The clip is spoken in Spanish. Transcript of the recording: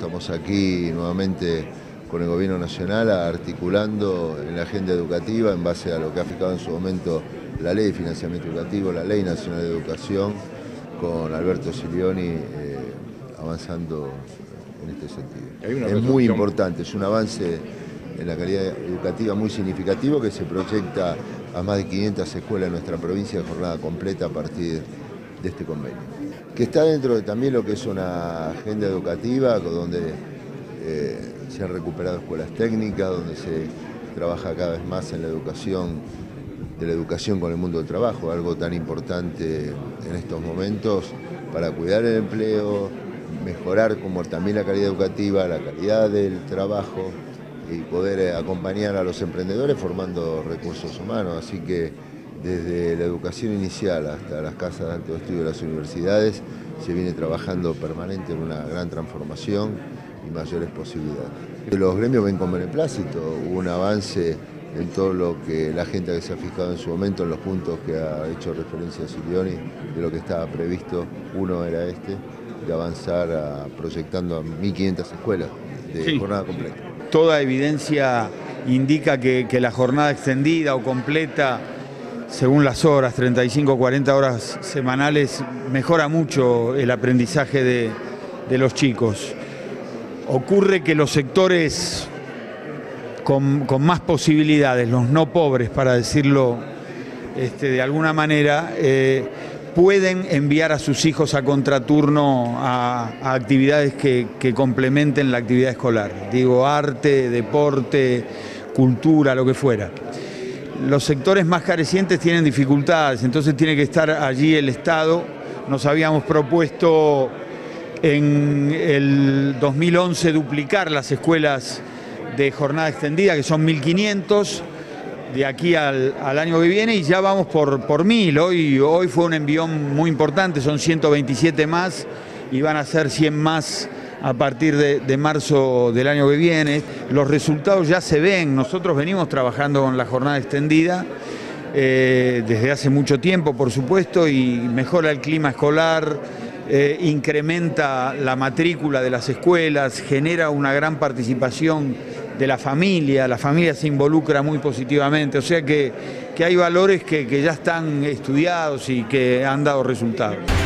estamos aquí nuevamente con el Gobierno Nacional articulando en la agenda educativa en base a lo que ha fijado en su momento la Ley de Financiamiento Educativo, la Ley Nacional de Educación, con Alberto Silioni avanzando en este sentido. Es muy importante, es un avance en la calidad educativa muy significativo que se proyecta a más de 500 escuelas en nuestra provincia de jornada completa a partir de este convenio. Que está dentro de también lo que es una agenda educativa donde se han recuperado escuelas técnicas, donde se trabaja cada vez más en la educación, de la educación con el mundo del trabajo, algo tan importante en estos momentos para cuidar el empleo, mejorar como también la calidad educativa, la calidad del trabajo y poder acompañar a los emprendedores formando recursos humanos. Así que desde la educación inicial hasta las casas de alto estudio de las universidades se viene trabajando permanente en una gran transformación y mayores posibilidades. Los gremios ven con beneplácito, hubo un avance en todo lo que la gente que se ha fijado en su momento en los puntos que ha hecho referencia a Silioni de lo que estaba previsto. Uno era este, de avanzar proyectando a 1.500 escuelas de jornada completa. Toda evidencia indica que la jornada extendida o completa, según las horas, 35 o 40 horas semanales, mejora mucho el aprendizaje de los chicos. Ocurre que los sectores con más posibilidades, los no pobres, para decirlo de alguna manera, pueden enviar a sus hijos a contraturno a actividades que complementen la actividad escolar. Digo, arte, deporte, cultura, lo que fuera. Los sectores más carecientes tienen dificultades, entonces tiene que estar allí el Estado. Nos habíamos propuesto en el 2011 duplicar las escuelas de jornada extendida, que son 1.500, de aquí al año que viene, y ya vamos por 1.000. Hoy fue un envión muy importante, son 127 más, y van a ser 100 más a partir de marzo del año que viene. Los resultados ya se ven. Nosotros venimos trabajando con la jornada extendida desde hace mucho tiempo, por supuesto, y mejora el clima escolar, incrementa la matrícula de las escuelas, genera una gran participación de la familia se involucra muy positivamente, o sea que hay valores que ya están estudiados y que han dado resultados.